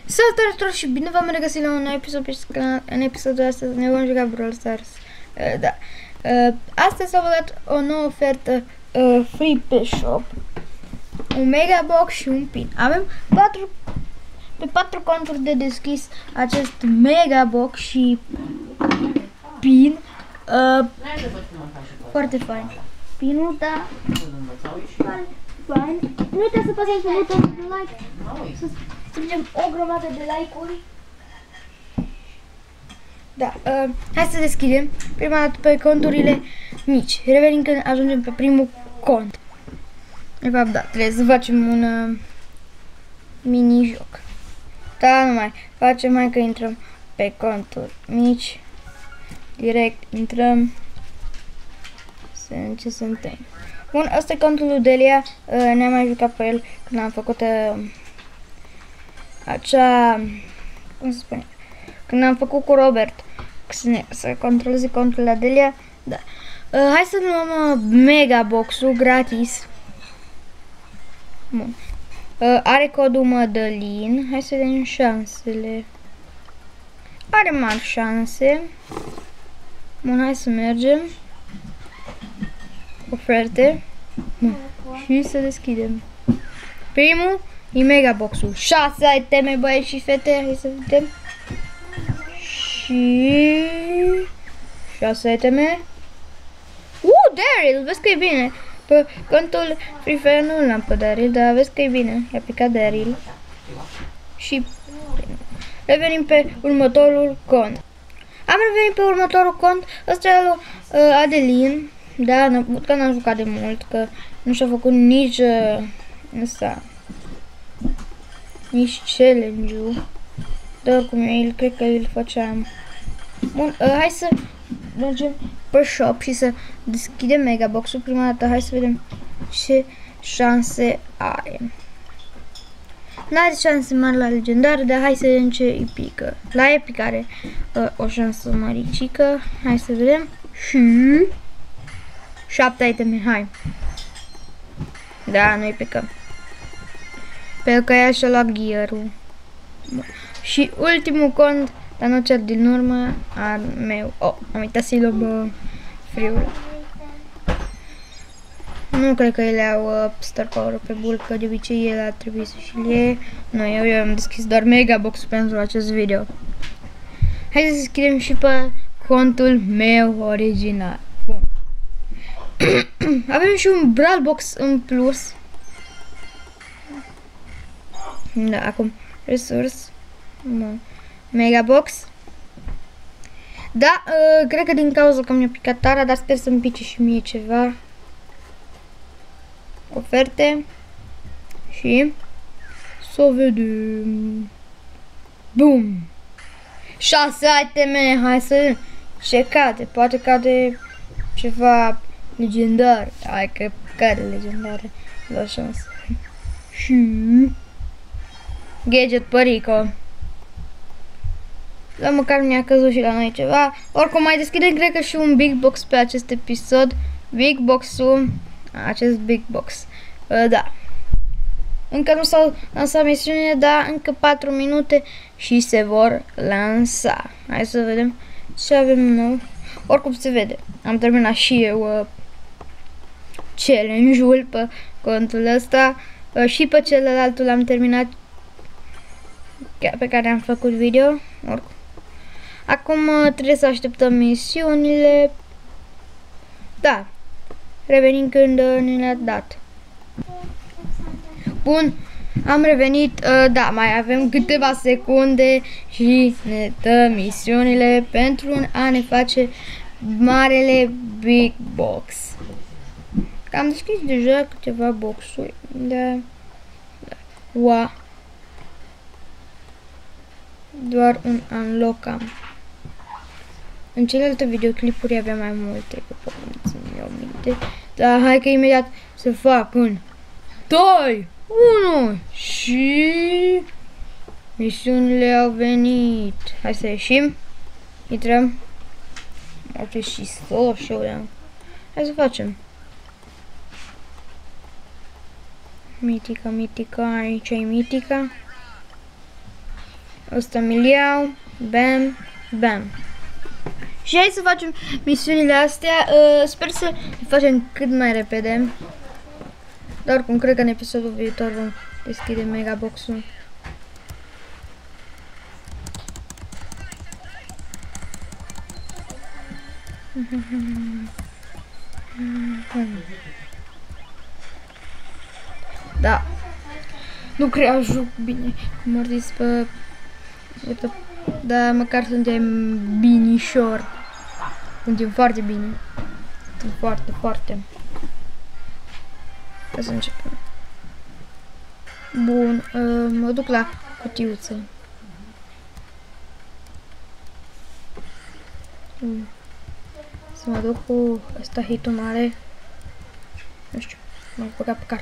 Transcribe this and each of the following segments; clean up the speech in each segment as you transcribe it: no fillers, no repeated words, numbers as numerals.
Salutare tuturor și bine v-am regăsit la un nou episod pe canal. În episodul de astăzi ne vom juca Brawl Stars. Astăzi s-a băgat o nouă ofertă free pe shop. Un mega box și un pin. Avem 4 conturi de deschis acest mega box și pin. Foarte fain. Pinul, da. Fain. Nu uitați să pasați pe butonul de like. Să strângem o grămadă de like-uri. Da, hai să deschidem prima dată pe conturile mici. Revenim când ajungem pe primul cont. De fapt, da, trebuie să facem un mini-joc. Da, nu mai facem, mai că intrăm pe conturi mici. Direct intrăm. Ce suntem. Bun, ăsta e contul lui Delia. Ne-am mai jucat pe el când am făcut acea, cum se spune, când am făcut cu Robert să controleze contul la Delia. Da. Hai să luăm mega box-ul gratis. Bun. Are codul Mădălin. Hai să vedem șansele. Are mari șanse. Bun, hai să mergem. Oferte. Bun. Și să deschidem. Primul e mega box-ul. 6 iteme, băieți și fete. Hai să vedem. Și 6 iteme. Daryl, vezi că e bine. Pe contul Free Fire nu l-am pe Daryl, dar vezi că e bine. I-a picat Daryl. Și revenim pe următorul cont. Am revenit pe următorul cont. Ăsta e lui Adelin. Da, că n-am jucat de mult, că nu și-a făcut nici nici challenge-ul. Dar oricum eu cred că îl făceam. Bun, hai să mergem pe shop și să deschidem mega box-ul prima dată. Hai să vedem ce șanse are. N-are șanse mari la legendar, dar hai să vedem ce epică. La epic are o șansă maricică. Hai să vedem. Și 7 iteme, hai. Da, noi plecăm. Pentru că ea și-a luat gear-ul. Și ultimul cont, dar nu cel din urmă, al meu. Am uitat să-i luăm free-ul. Nu cred că ele au star power pe bull, că de obicei el ar trebui să și-l iei. Nu, eu am deschis doar mega box pentru acest video. Hai să deschidem și pe contul meu original. Bun. Avem și un Brawl Box în plus. Da, acum resurs. Mega Box. Da, cred că din cauza că mi-a picat tara, dar sper să-mi pice și mie ceva. Oferte. Și să vedem. Bum! 6 iteme, hai să vedem ce cade. Poate cade ceva legendar. Hai că cade legendare. La șansă. Și gadget părică. La măcar mi-a căzut și la noi ceva. Oricum mai deschidem, cred că și un big box pe acest episod. Big box-ul. Acest big box. Da. Încă nu s-au lansat misiunile, dar încă 4 minute și se vor lansa. Hai să vedem ce avem nou. Oricum se vede. Am terminat și eu challenge-ul pe contul ăsta. Și pe celălalt l-am terminat, pe care am făcut video. Oricum. Acum trebuie să așteptăm misiunile. Da. Revenim când ne le-a dat. Bun. Am revenit. Da, mai avem câteva secunde și ne dă misiunile pentru a ne face marele big box. Am deschis deja câteva boxuri. Da. Wow. Doar un unlock am. În celelalte videoclipuri aveam mai multe, că pot să-mi iau minte. Dar hai că imediat să fac un 2, 1 și misiunile au venit. Hai să ieșim. Intrăm. Uite și solo showdown. Hai să facem. Mitica, aici e mitica. Ăsta mi-l iau. Bam, bam. Și hai să facem misiunile astea. Sper să le facem cât mai repede. Dar cum cred că în episodul viitor vom deschide megabox-ul. Da. Nu cred joc bine. Cum ar zis pe... Uite, da, măcar suntem binișor. Suntem foarte bine. Suntem foarte, foarte. Hai să începem. Bun, mă duc la cutiuță. Să mă duc cu ăsta hitul mare. Nu știu, m-am băgat pe care.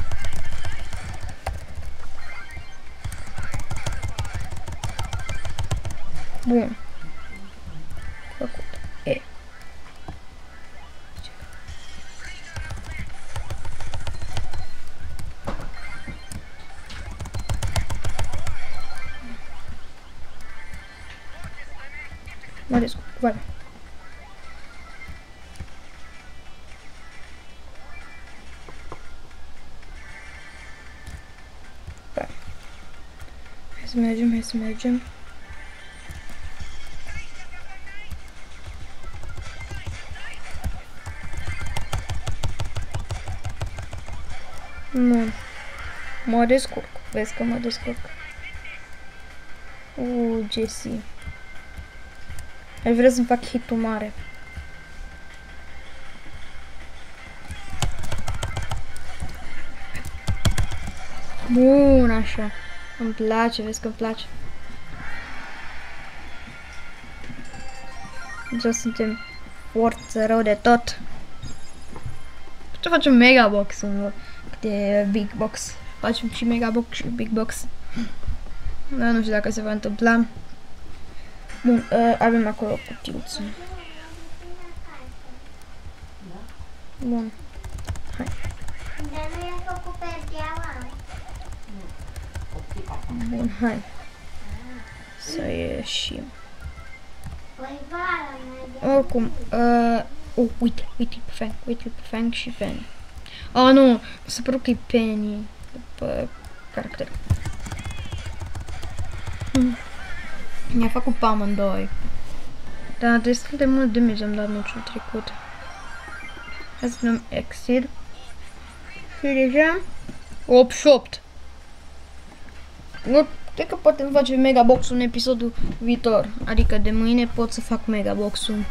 Bun. Făcut. E. Mă descurc, vai. Hai să mergem, hai să mergem. Nu. Mă descurc. Vezi că mă descurc. Jesse. Aș vrea să-mi fac hit-ul mare. Bun, așa. Îmi place, vezi că îmi place. Deja suntem forță rău de tot. Ce facem megabox-ul de big box. Facem și megabox și big box. Dar nu știu dacă se va întâmpla. Bun, avem acolo cutiuță. Bun. Hai. Bun, hai. Să ieșim. Oricum, uite, uite-l pe Fang, uite-l pe Fang și Penny. Oh, nu, mi s-a părut că e Penny după caracter. Mi-a făcut pe amândoi. Dar destul de mult damage am dat meciul trecut. Hai să dăm exit. Și deja 8-8. Nu, cred că putem face megabox-ul în episodul viitor. Adică de mâine pot să fac megabox-ul.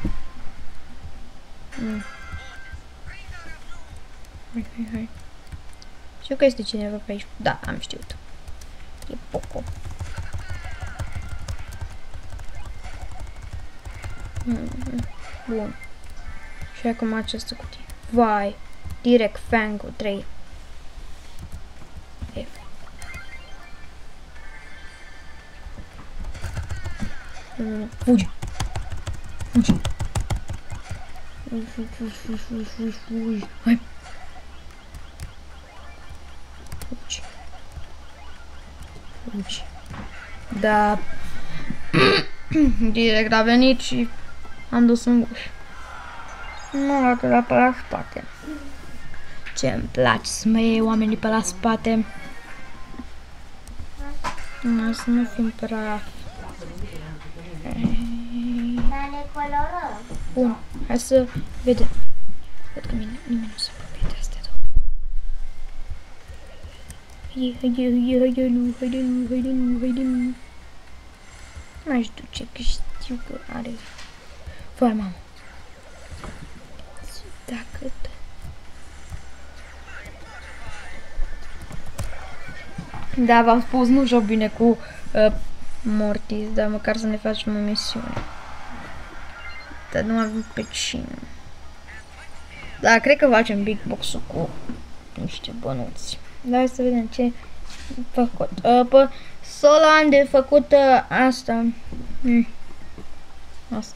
Hai, hai, hai. Știu că este cineva pe aici. Da, am știut. E Poco. Bun. Și acum această cutie. Vai. Direct Fang-ul 3. F. Fugi. Fugi. Fugi. Hai. Fugi. Fugi. Da. Direct a venit și am dus în ușă. Nu l-a dat pe la spate. Ce-mi place să mă iei oamenii pe la spate. Nu, să nu fim prea... Bun, hai să vedem. Văd că nimeni nu se apropie de astea două. Haide nu. M-aș duce, că știu că are... Vai, mamă. Dacă... Da, v-am spus, nu joc bine cu Mortis, dar măcar să ne facem o misiune. Dar nu avem pe cine. Da, cred că facem big box-ul cu niște bănuți. Dar hai să vedem ce făcut. Pe solo am de făcut asta. Asta.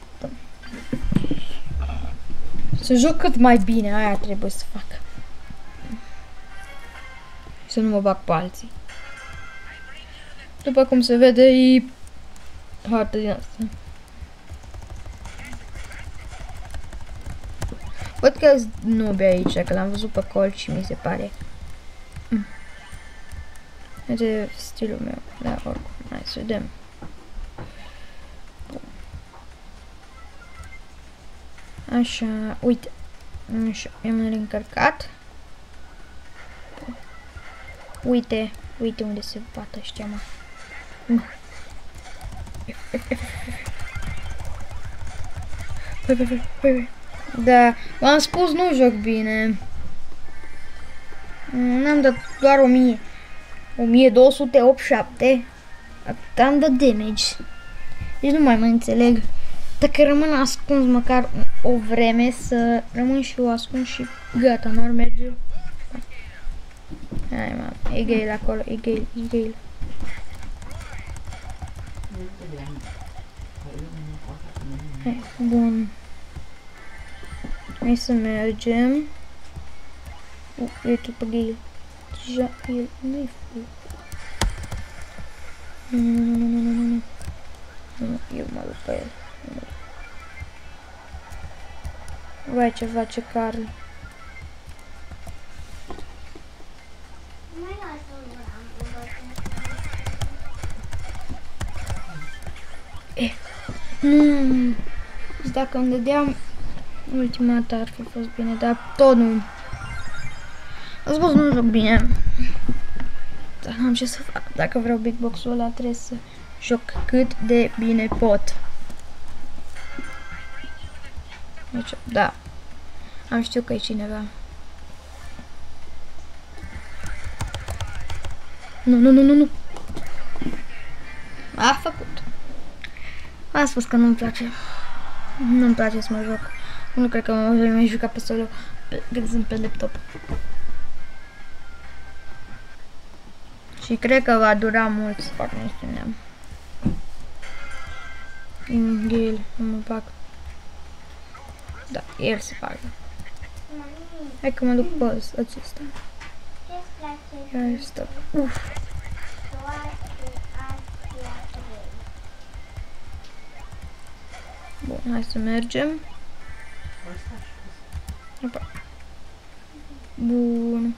Să joc cât mai bine, aia trebuie să fac. Să nu mă bag pe alții. După cum se vede, e hartă din asta. Văd că nubi aici, că l-am văzut pe colț și mi se pare. Este stilul meu, da, oricum, hai să vedem. Așa, uite. Așa, am reîncărcat. Uite, uite unde se bată ăștia, mă. Da, v-am spus, nu joc bine. N-am dat doar 1000. 1287. Atât am dat damage. Deci nu mai mă înțeleg. Dacă rămân ascuns măcar o vreme, să rămân și eu ascuns și gata, n-ar merge. Hai, mă, e Gale acolo, e Gale. Hai, bun. Hai să mergem. Uite pe Gale. Deja el nu-i full. Nu. Eu mă duc pe el. Vai ce face Carl. Nu. Dacă îmi dădeam ultima dată ar fi fost bine, dar tot nu. Am spus nu joc bine. Dar n-am ce să fac. Dacă vreau Big Box-ul ăla trebuie să joc cât de bine pot. Deci, da. Am știut că e cineva. Nu. A făcut. Am spus că nu-mi place. Nu-mi place să mă joc. Nu cred că mă voi mai juca pe solo când sunt pe laptop. Și cred că va dura mult să fac misiunea. Gale, nu mă bag. Da, el se bagă. Hai că mă duc pe acesta. Ia stop. Uf. Bun, hai să mergem. Opa. Bun.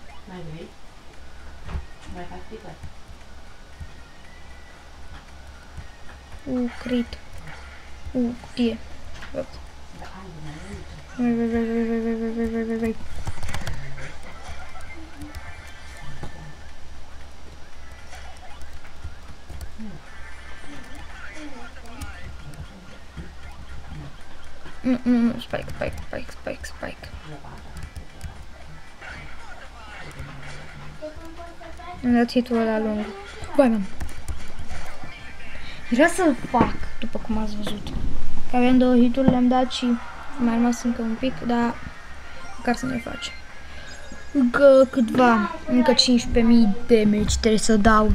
Crit. Cutie. Vai. Nu, spike. Am dat hit-ul ăla lung. Băi, mam. Era să-l fac, după cum ați văzut. Că aveam 2 hit-uri, le-am dat și mai rămas încă un pic, dar măcar să ne faci. Încă câtva, încă 15.000 damage trebuie să dau.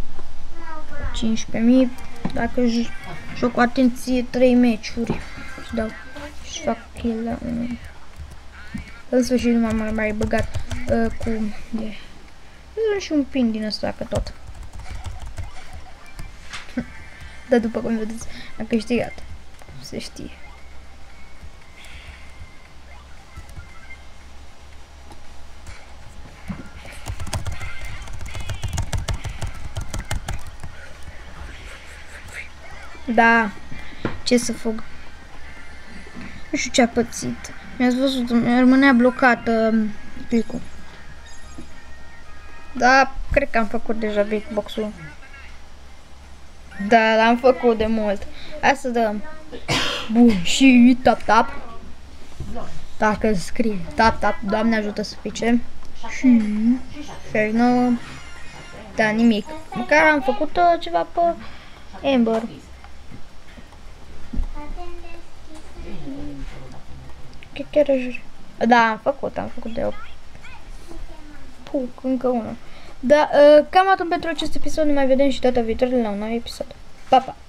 15.000, dacă joc cu atenție 3 meciuri și dau și fac kill la 1. În sfârșit nu m-am mai băgat cu... Sunt și un pin din ăsta, că tot. Dar după cum vedeți, am câștigat. Se știe. Da, ce să fug. Nu știu ce a pățit. Mi-ați văzut, mi rămânea blocată clicul. Da, cred că am făcut deja Big Box-ul. Da, l-am făcut de mult. Hai să dăm. Bun, și tap. Dacă scrie tap, Doamne ajută să pice. Și 69. Da, nimic. Măcar am făcut ceva pe Amber. Chiar da, am făcut de 8. Puc, încă unul. Da, cam atât pentru acest episod. Ne mai vedem și data viitoare la un nou episod. Pa, pa!